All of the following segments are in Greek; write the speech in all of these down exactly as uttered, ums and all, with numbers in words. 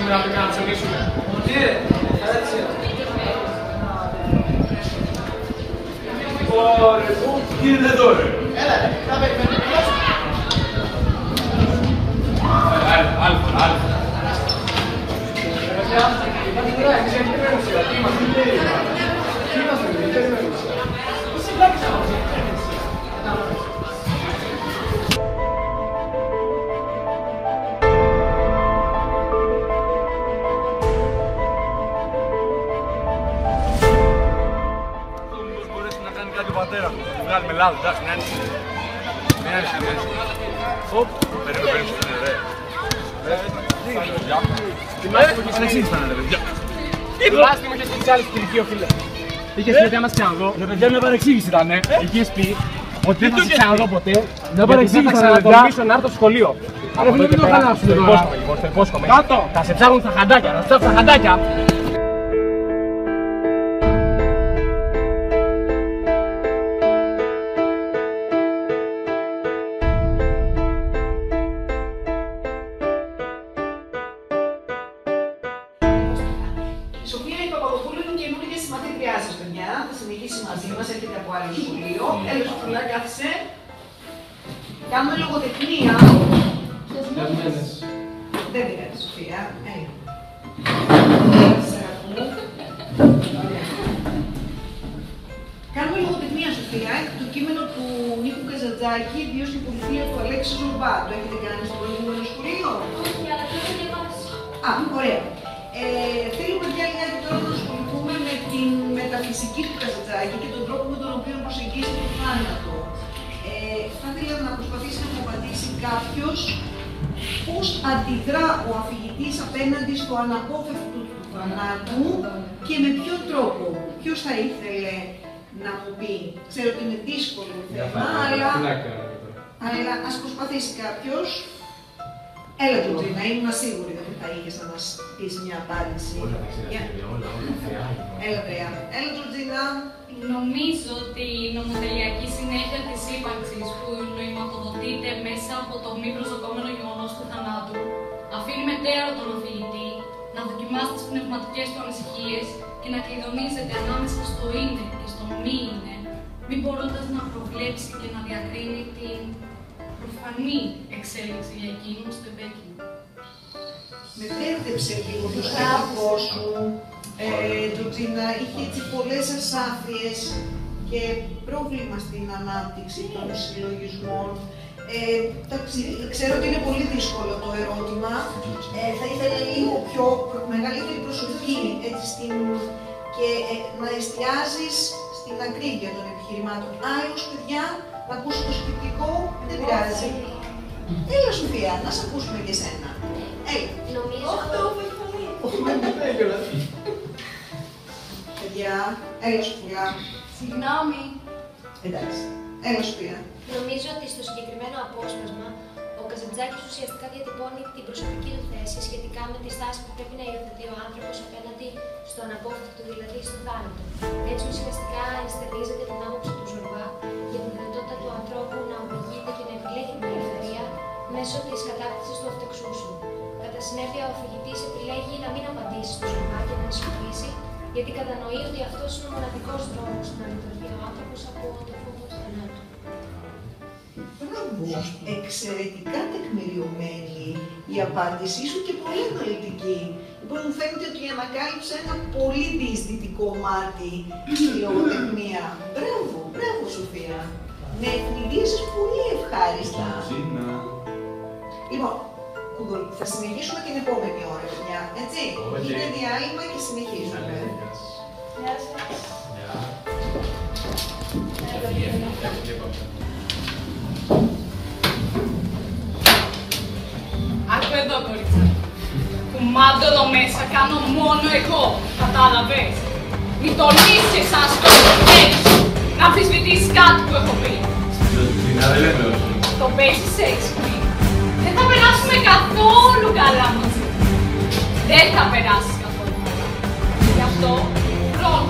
σήμερα πρέπει να ψωνίσουμε. Τι ρε, έτσι. Ωραία, πού γίνεται τώρα. Έλα, θα περιμένουμε. Άλφα, άλφα, άλφα. Υπάρχει τώρα, εμείς δεν περιμένουμε σήμερα. Τι είμαστε, τι περιμένουμε. Τι είμαστε, δεν περιμένουμε σήμερα. Εσύ βλάκεις να μας περιμένεις. Πατέρα, βγάλουμε λάδι, εντάξει, μην άνοιξε. Μην άνοιξε, μην άνοιξε. Οπ, περίμενε, περίμενε, ρε. Τι μάθημα ήταν, ρε παιδιά. Τι μάθημα είχες πει της άλλης κυρικείο, φίλε. Είχες πει ότι άμα σε ξαναδώ. Ρε παιδιά, μια παρεξήγηση ήταν, ε. Είχες πει ότι δεν θα σε ξαναδώ ποτέ. Μια παρεξήγηση ήταν, ρε παιδιά. Θα να έρθω στο σχολείο. Ρε φίλε, μην το χαλάσουμε τώρα. Το υπόσχομαι. Θα σε ψάχνουν στα χαντάκια, θα σε ψάχνουν στα χαντάκια. Η Σοφία η Παπαδοπούλου είναι καινούργια συμμαθήτριά σας, παιδιά. Θα συνεχίσει μαζί μας, έρχεται από άλλο σχολείο. Έλα, Σοφία, κάθισε. Κάνουμε λογοτεχνία. Δεν πειράζει, Σοφία. Έλα. Κάνουμε λογοτεχνία, Σοφία. Το κείμενο του Νίκου Καζαντζάκη, «Βίος και πολιτεία» του Αλέξη Ζουρμπά. Το έχετε κάνει στο προηγούμενο σχολείο? Όχι, αλλά το έχω διαβάσει. Α, ωραία. Ε, θέλουμε πια λιγάκι τώρα να ασχοληθούμε με την μεταφυσική του Καζαντζάκη και τον τρόπο με τον οποίο προσεγγίζει το θάνατο. Ε, θα ήθελα να προσπαθήσει να μου απαντήσει κάποιος πώς αντιδρά ο αφηγητής απέναντι στο αναπόφευκτο του θανάτου και με ποιο τρόπο. Ποιος θα ήθελε να μου πει. Ξέρω ότι είναι δύσκολο το θέμα, αλλά, αλλά ας προσπαθήσει κάποιος. Έλα, Τζορτζίνα, ήμουν σίγουρη ότι θα είχες να μας πεις μια απάντηση. Έλα, Τρέα. Έλα, Τζορτζίνα. Νομίζω ότι η νομοτελειακή συνέχεια της ύπαρξης που νοηματοδοτείται μέσα από το μη προσδοκόμενο γεγονός του θανάτου αφήνει μετέωρο τον αφηγητή να δοκιμάσει τις πνευματικές του ανησυχίες και να κλειδονίζεται ανάμεσα στο είναι και στο μη είναι, μην μπορώντας να προβλέψει και να διακρίνει την προφανή εξέλιξη για εκείνο στο επέκεινο. Με μπέρδεψε λίγο το σκεπτικό σου, ε, Τζορτζίνα. Είχε έτσι πολλές ασάφειες και πρόβλημα στην ανάπτυξη των συλλογισμών. Ε, ξέρω ότι είναι πολύ δύσκολο το ερώτημα. Ε, θα ήθελα λίγο πιο μεγαλύτερη προσοχή έτσι, στην, και ε, να εστιάζεις στην ακρίβεια των επιχειρημάτων. Άλλος, παιδιά, να ακούσει το σκεπτικό, δεν πειράζει. Έλα, Σοφία, να σε ακούσουμε και εσένα. Έλα. Νομίζω Παιδιά, έλα, Σοφία. Συγγνώμη. Εντάξει. Έλα, Σοφία. Νομίζω ότι στο συγκεκριμένο απόσπασμα ο Καζαντζάκης ουσιαστικά διατυπώνει την προσωπική του θέση σχετικά με τη στάση που πρέπει να υιοθετεί ο άνθρωπος απέναντι στο αναπόφευκτο, δηλαδή στο θάνατο. Έτσι ουσιαστικά ενστερνίζεται την άποψη του Ζουρμπά για την δυνατότητα του ανθρώπου να οδηγείται και να επιλέγει την ελευθερία μέσω της κατάκτησης του αυτοεξούσου. Κατά συνέπεια, ο αφηγητής επιλέγει να μην απαντήσει στο Ζουρμπά και να ανησυχήσει, γιατί κατανοεί ότι αυτός είναι ο μοναδικός δρόμος να λειτουργεί ο άνθρωπος από το φόβο του θανάτου. Μπράβο, εξαιρετικά τεκμηριωμένη η απάντησή σου και πολύ αναλυτική. Λοιπόν, μου φαίνεται ότι ανακάλυψα ένα πολύ διεισδυτικό μάτι στη λογοτεχνία. Μπράβο, μπράβο, Σοφία. Με ευνηδίασες πολύ ευχάριστα. Λοιπόν, θα συνεχίσουμε την επόμενη ώρα, παιδιά, έτσι. Είναι διάλειμμα και συνεχίζουμε. Γεια σας. Άκου εδώ, κορίτσα. Κουμάντο εδώ μέσα κάνω μόνο εγώ. Κατάλαβες. Μην τολμήσεις σαν σκοτωθείς να αμφισβητήσεις κάτι που έχω πει. Το παίζεις έξυπνη. Δεν θα περάσουμε καθόλου καλά μαζί. Δεν θα περάσεις καθόλου καλά. Γι' αυτό, χρόνο.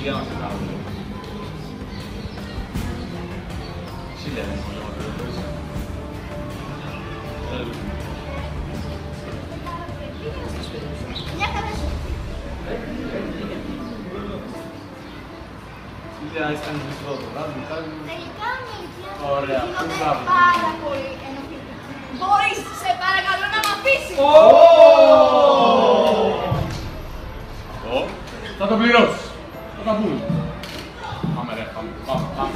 δουλειά μας κάνουμε. Εσύ λένε, Μια χαρά σου. Φίλια, είσαι κάνει μισθό το βράδυ, κάνει... Τελικά μια ηλικία Ωραία, πού γίνονται βράδυ. πάρα πολύ ενοχλητική. Μπορείς, σε παρακαλώ, να μ' αφήσεις. Θα το πληρώσεις. Θα τα πούμε. Πάμε ρε, πάμε, πάμε, πάμε.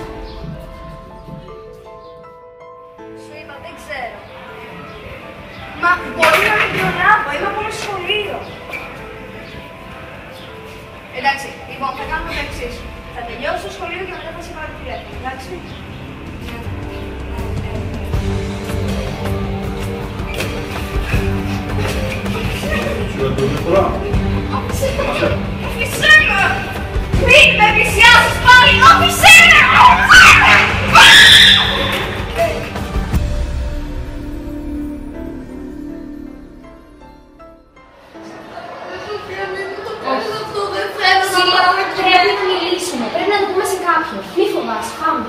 Σου είπα, δεν ξέρω. Μα μπορεί να μην προλάβω, είμαι ακόμα στο σχολείο. Εντάξει, λοιπόν, θα κάνουμε το εξής. Θα τελειώσω το σχολείο και μετά θα σε πάρω τηλέφωνο, εντάξει. Άφησέ με! Άφησέ με! Μην με πλησιάσεις πάλι! Άφησέ με! Πρέπει να μιλήσουμε, πρέπει να το πούμε σε κάποιον. Μη φοβάσαι, πάμε.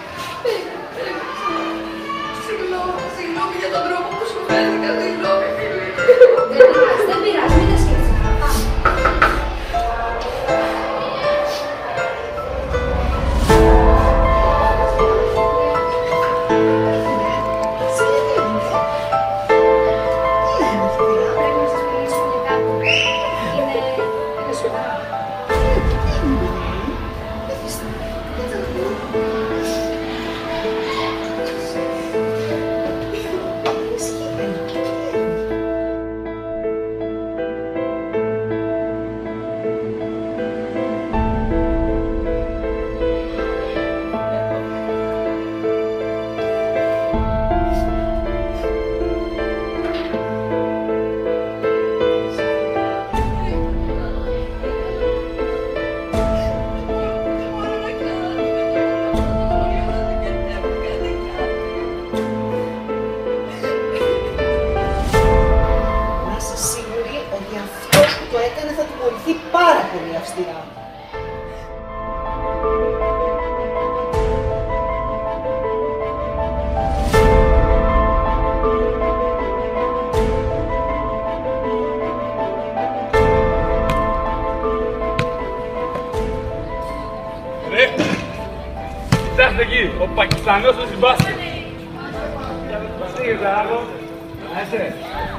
Συγγνώμη, συγγνώμη για τον τρόπο που σου φέρθηκα, συγγνώμη, φίλοι. Δεν πειράζει, δεν πειράζει, μην τα σκέφτεσαι. Πάμε. Πρέπει να σας μιλήσουμε για κάτι. Είναι... είναι σοβαρά. θα τιμωρηθεί πάρα πολύ αυστηρά. Ρε, κοιτάξτε εκεί, ο Πακιστανός ο συμπάσχετος. Τι έγινε, Ζαράκο, είσαι.